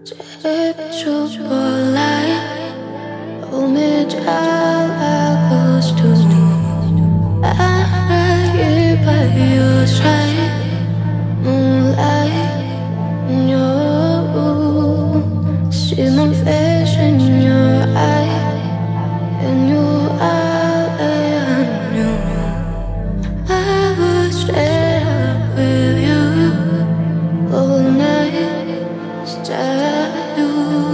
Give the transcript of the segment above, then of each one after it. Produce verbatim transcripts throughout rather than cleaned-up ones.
제초벌라이 봄이 잘하고 또 I by your side moonlight you see my face in your eye and you are I knew I would stay up with you all night stay you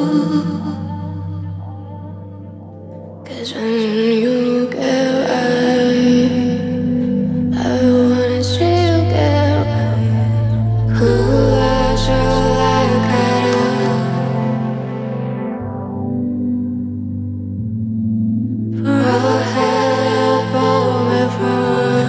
'cause when you get right I wanna see you get right who loves you like I do for all hell for me for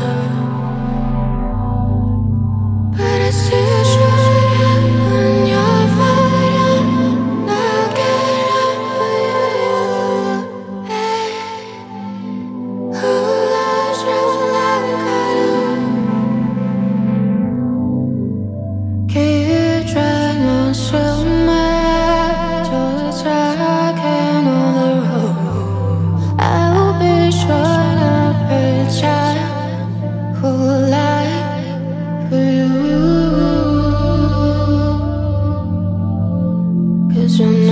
but I see you shining when you're fighting I get up for you hey who loves you like I do keep trying so much till it's rocking on the road I will be showing up every time who lie for you 'cause I'm